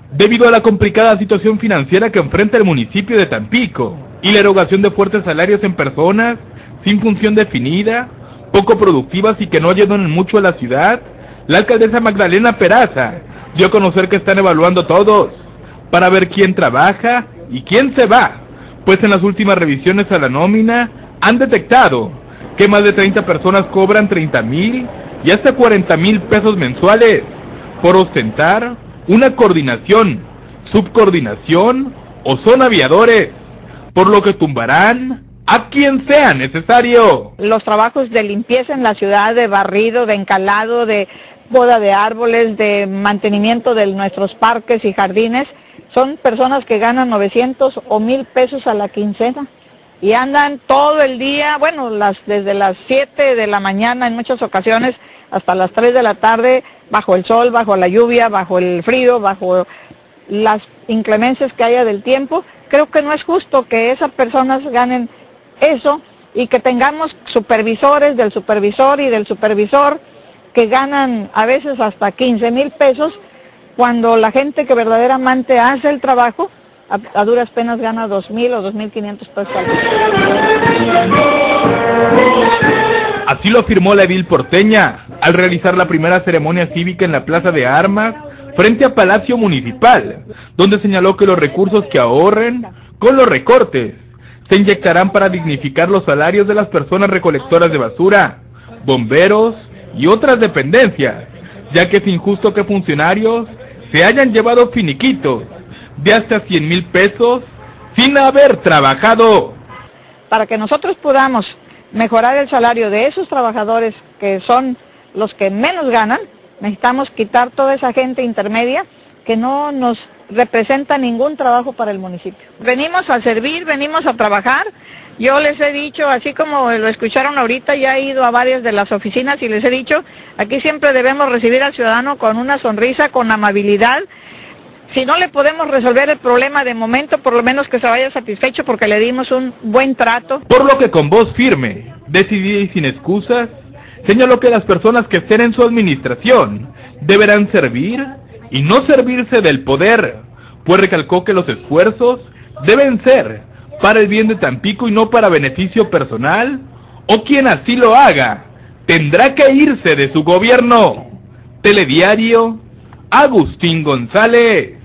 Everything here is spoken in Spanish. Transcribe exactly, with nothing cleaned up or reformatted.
debido a la complicada situación financiera que enfrenta el municipio de Tampico y la erogación de fuertes salarios en personas sin función definida, poco productivas y que no ayudan mucho a la ciudad. La alcaldesa Magdalena Peraza dio a conocer que están evaluando todos para ver quién trabaja y quién se va, pues en las últimas revisiones a la nómina han detectado que más de treinta personas cobran treinta mil y hasta cuarenta mil pesos mensuales por ostentar una coordinación, subcoordinación o son aviadores, por lo que tumbarán a quien sea necesario. Los trabajos de limpieza en la ciudad, de barrido, de encalado, de poda de árboles, de mantenimiento de nuestros parques y jardines, son personas que ganan novecientos o mil pesos a la quincena y andan todo el día, bueno, las, desde las siete de la mañana en muchas ocasiones hasta las tres de la tarde, bajo el sol, bajo la lluvia, bajo el frío, bajo las inclemencias que haya del tiempo. Creo que no es justo que esas personas ganen eso y que tengamos supervisores del supervisor y del supervisor que ganan a veces hasta quince mil pesos, cuando la gente que verdaderamente hace el trabajo a, a duras penas gana dos mil o dos mil quinientos pesos al mes. Así lo afirmó la edil porteña al realizar la primera ceremonia cívica en la Plaza de Armas frente a Palacio Municipal, donde señaló que los recursos que ahorren con los recortes se inyectarán para dignificar los salarios de las personas recolectoras de basura, bomberos y otras dependencias, ya que es injusto que funcionarios se hayan llevado finiquitos de hasta cien mil pesos sin haber trabajado. Para que nosotros podamos mejorar el salario de esos trabajadores que son los que menos ganan, necesitamos quitar toda esa gente intermedia que no nos representa ningún trabajo para el municipio. Venimos a servir, venimos a trabajar. Yo les he dicho, así como lo escucharon ahorita, ya he ido a varias de las oficinas y les he dicho, aquí siempre debemos recibir al ciudadano con una sonrisa, con amabilidad. Si no le podemos resolver el problema de momento, por lo menos que se vaya satisfecho porque le dimos un buen trato. Por lo que con voz firme, decidida y sin excusas, señaló que las personas que estén en su administración deberán servir y no servirse del poder, pues recalcó que los esfuerzos deben ser para el bien de Tampico y no para beneficio personal, o quien así lo haga tendrá que irse de su gobierno. Telediario, Agustín González.